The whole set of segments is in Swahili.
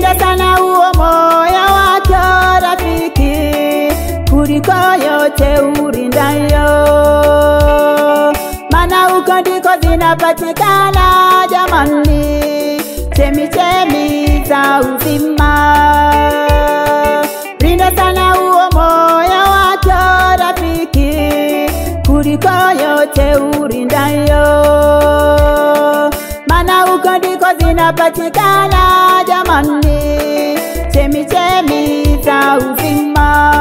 Linda sana huo moyo wako rafiki, kuliko yote ulindayo, maana huko ndiko zinapatikana jamani chemichemi za uzima. Linda sana huo moyo wako rafiki, kuliko yote ulindayo, maana huko ndiko zinapatikana jamani chemichemi za uzima.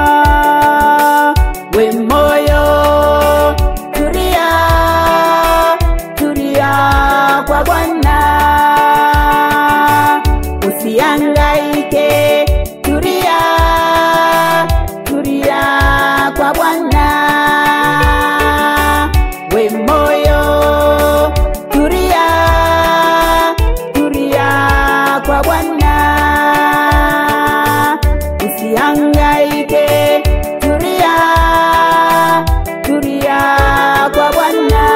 We moyo tulia, tulia kwa Bwana, usihangaike, tulia, tulia kwa Bwana. We moyo tulia, tulia kwa Bwana, usihangaike, tulia, tulia kwa Bwana.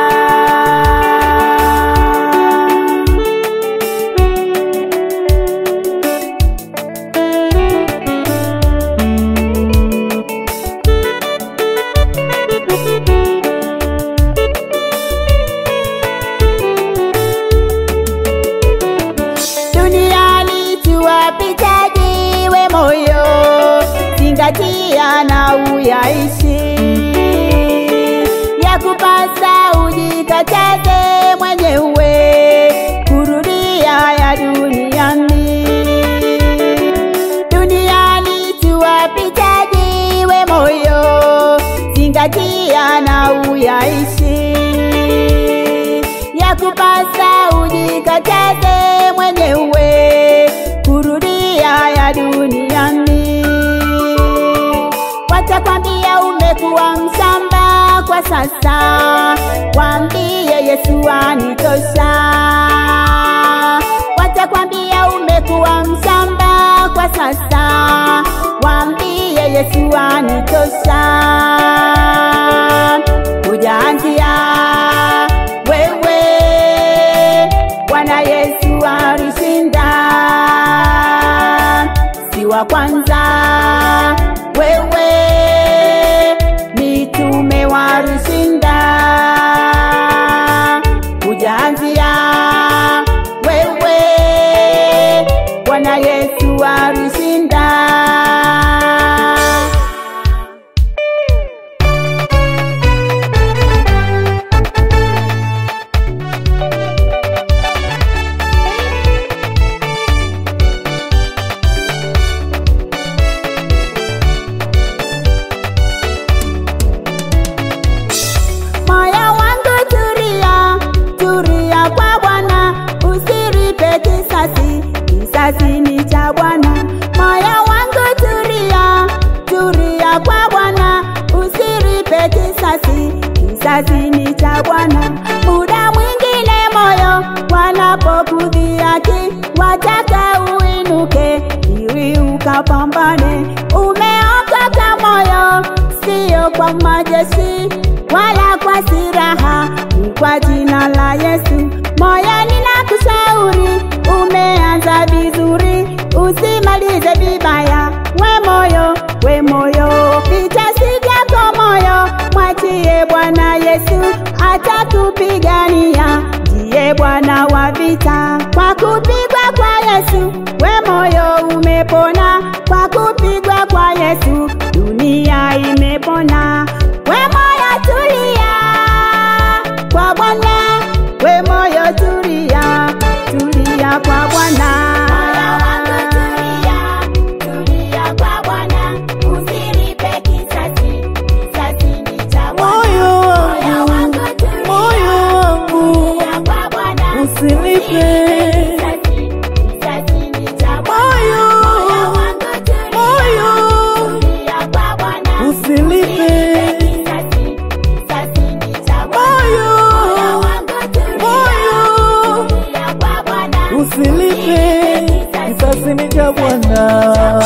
Duniani tuwapitaji, we moyo zingatia na uyaishi, ya kupasa ujikataze mwenyewe kurudia ya duniani. Duniani tuwapitaji, we moyo zingatia na uyaishi, ya kupasa ujikataze mwenyewe kurudia ya duniani. Watakwambia umekuwa mshamba kwa sasa, waambie Yesu anitosha. Watakwambia umekuwa mshamba kwa sasa, waambie Yesu anitosha. Hujaanzia wewe, Bwana Yesu alishinda. Si wa kwanza wewe, mitume walishinda. Hujaanzia wewe, Bwana Yesu alishinda. Kisasi ni cha Bwana, moyo wangu tulia, tulia kwa Bwana, usiripe kisasi, kisasi ni cha Bwana. Muda mwingine moyo wanapokudhihaki, wataka uinuke ili ukapambane. Umeokoka moyo, sio kwa majeshi wala kwa silaha, ni kwa jina la Yesu. Moyo ninakushauri, umeanza vizuri, usimalize vibaya. We moyo, vita si vyako moyo, mwachie Bwana Yesu atakupigania. Ndiye Bwana wa vita, kwa kupigwa kwa Yesu we moyo umepona. Kwa kupigwa kwa Yesu dunia imepona. We moyo tulia kwa Bwana, we moyo tulia, tulia kwa Bwana. Usilipe kisasi ni cha Bwana.